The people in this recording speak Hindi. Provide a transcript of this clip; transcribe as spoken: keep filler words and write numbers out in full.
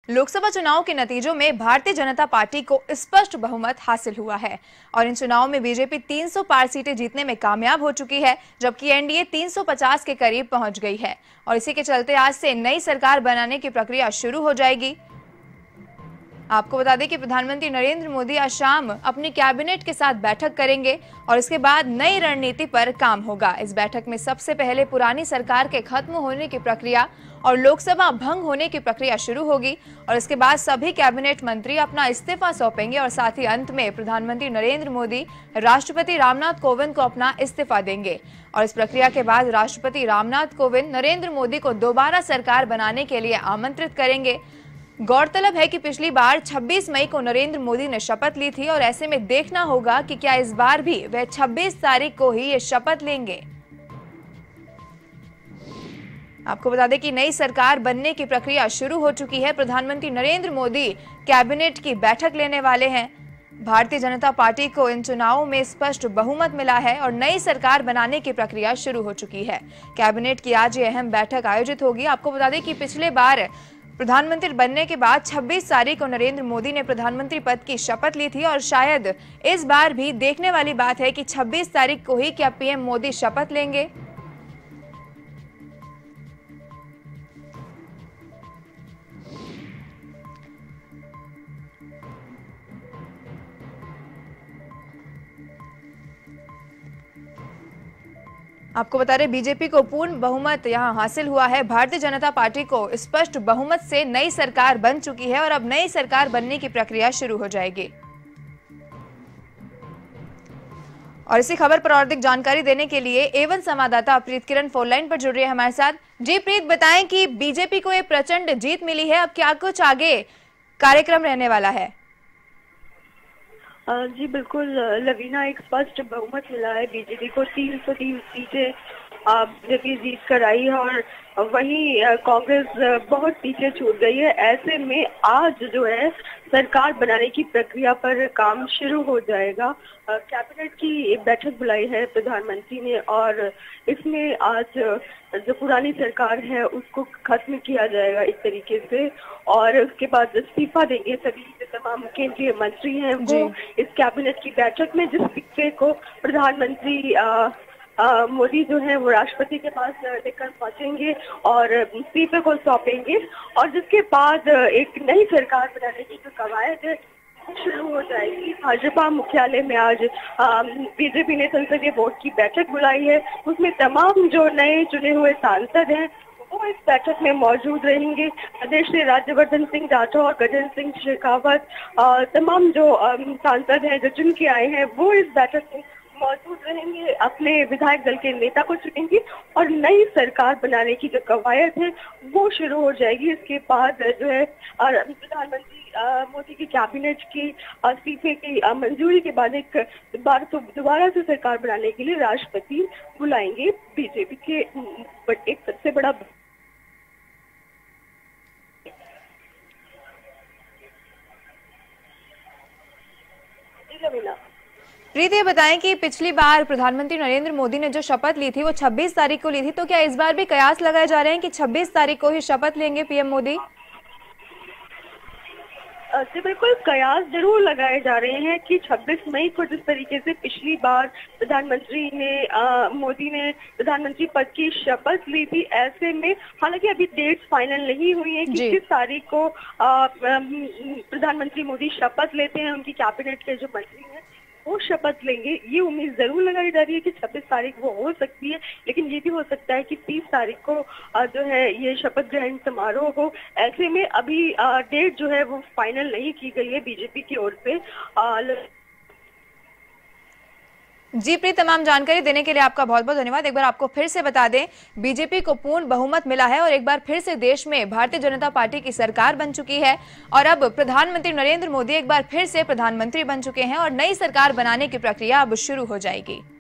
लोकसभा चुनाव के नतीजों में भारतीय जनता पार्टी को स्पष्ट बहुमत हासिल हुआ है और इन चुनावों में बीजेपी तीन सौ पार सीटें जीतने में कामयाब हो चुकी है, जबकि एनडीए तीन सौ पचास के करीब पहुंच गई है और इसी के चलते आज से नई सरकार बनाने की प्रक्रिया शुरू हो जाएगी। आपको बता दें कि प्रधानमंत्री नरेंद्र मोदी आज शाम अपनी कैबिनेट के साथ बैठक करेंगे और इसके बाद नई रणनीति पर काम होगा। इस बैठक में सबसे पहले पुरानी सरकार के खत्म होने की प्रक्रिया और लोकसभा भंग होने की प्रक्रिया शुरू होगी और इसके बाद सभी कैबिनेट मंत्री अपना इस्तीफा सौंपेंगे और साथ ही अंत में प्रधानमंत्री नरेंद्र मोदी राष्ट्रपति रामनाथ कोविंद को अपना इस्तीफा देंगे और इस प्रक्रिया के बाद राष्ट्रपति रामनाथ कोविंद नरेंद्र मोदी को दोबारा सरकार बनाने के लिए आमंत्रित करेंगे। गौरतलब है कि पिछली बार छब्बीस मई को नरेंद्र मोदी ने शपथ ली थी और ऐसे में देखना होगा कि क्या इस बार भी वह छब्बीस तारीख को ही ये शपथ लेंगे। आपको बता दें कि नई सरकार बनने की प्रक्रिया शुरू हो चुकी है। प्रधानमंत्री नरेंद्र मोदी कैबिनेट की बैठक लेने वाले हैं। भारतीय जनता पार्टी को इन चुनावों में स्पष्ट बहुमत मिला है और नई सरकार बनाने की प्रक्रिया शुरू हो चुकी है। कैबिनेट की आज ये अहम बैठक आयोजित होगी। आपको बता दें कि पिछले बार प्रधानमंत्री बनने के बाद छब्बीस तारीख को नरेंद्र मोदी ने प्रधानमंत्री पद की शपथ ली थी और शायद इस बार भी देखने वाली बात है कि छब्बीस तारीख को ही क्या पीएम मोदी शपथ लेंगे। आपको बता रहे बीजेपी को पूर्ण बहुमत यहां हासिल हुआ है। भारतीय जनता पार्टी को स्पष्ट बहुमत से नई सरकार बन चुकी है और अब नई सरकार बनने की प्रक्रिया शुरू हो जाएगी। और इसी खबर पर और अधिक जानकारी देने के लिए एवन संवाददाता प्रीत किरण फोन लाइन पर जुड़ रही है हमारे साथ। जी प्रीत, बताएं कि बीजेपी को ये प्रचंड जीत मिली है, अब क्या कुछ आगे कार्यक्रम रहने वाला है? जी बिल्कुल लवीना, एक स्पष्ट बहुमत मिला है बीजेपी को। तीन सौ तीन सीटें बीजेपी जीत कर आई है और वहीं कांग्रेस बहुत पीछे छूट गई है। ऐसे में आज जो है सरकार बनाने की प्रक्रिया पर काम शुरू हो जाएगा। कैबिनेट की बैठक बुलाई है प्रधानमंत्री ने और इसमें आज जो पुरानी सरकार है उसको खत्म किया जाएगा एक तरीके से और उसके बाद इस्तीफा देंगे सभी तमाम केंद्रीय मंत्री हैं वो इस कैबिनेट की बैठक में, जिस इस्तीफे को प्रधानमंत्री आ, आ, मोदी जो है वो राष्ट्रपति के पास लेकर पहुंचेंगे और इस्तीफे को सौंपेंगे और जिसके बाद एक नई सरकार बनाने की जो कवायद है शुरू हो जाएगी। भाजपा मुख्यालय में आज बीजेपी ने संसदीय बोर्ड की बैठक बुलाई है। उसमें तमाम जो नए चुने हुए सांसद हैं वो इस बैठक में मौजूद रहेंगे। प्रदेश से राज्यवर्धन सिंह राठौर, गजेंद्र सिंह शेखावत, तमाम जो सांसद हैं जो चुन के आए हैं वो इस बैठक में मौजूद रहेंगे, अपने विधायक दल के नेता को चुनेंगे और नई सरकार बनाने की जो कवायद है वो शुरू हो जाएगी। इसके बाद जो है प्रधानमंत्री मोदी की कैबिनेट की इस्तीफे की मंजूरी के बाद एक बार तो दोबारा से सरकार बनाने के लिए राष्ट्रपति बुलाएंगे। बीजेपी के एक सबसे बड़ा प्रीत, ये बताएं कि पिछली बार प्रधानमंत्री नरेंद्र मोदी ने जो शपथ ली थी वो छब्बीस तारीख को ली थी, तो क्या इस बार भी कयास लगाए जा रहे हैं कि छब्बीस तारीख को ही शपथ लेंगे पीएम मोदी? जी बिल्कुल, कयास जरूर लगाए जा रहे हैं कि छब्बीस मई को जिस तरीके से पिछली बार प्रधानमंत्री ने आ, मोदी ने प्रधानमंत्री पद की शपथ ली थी, ऐसे में हालांकि अभी डेट्स फाइनल नहीं हुई है कि किस तारीख को प्रधानमंत्री मोदी शपथ लेते हैं, उनकी कैबिनेट के जो मंत्री हैं वो शपथ लेंगे। ये उम्मीद जरूर लगाई जा रही है कि छब्बीस तारीख वो हो सकती है, लेकिन ये भी हो सकता है कि तीस तारीख को जो है ये शपथ ग्रहण समारोह हो। ऐसे में अभी डेट जो है वो फाइनल नहीं की गई है बीजेपी की ओर से। जी प्रीत, तमाम जानकारी देने के लिए आपका बहुत बहुत धन्यवाद। एक बार आपको फिर से बता दें, बीजेपी को पूर्ण बहुमत मिला है और एक बार फिर से देश में भारतीय जनता पार्टी की सरकार बन चुकी है और अब प्रधानमंत्री नरेंद्र मोदी एक बार फिर से प्रधानमंत्री बन चुके हैं और नई सरकार बनाने की प्रक्रिया अब शुरू हो जाएगी।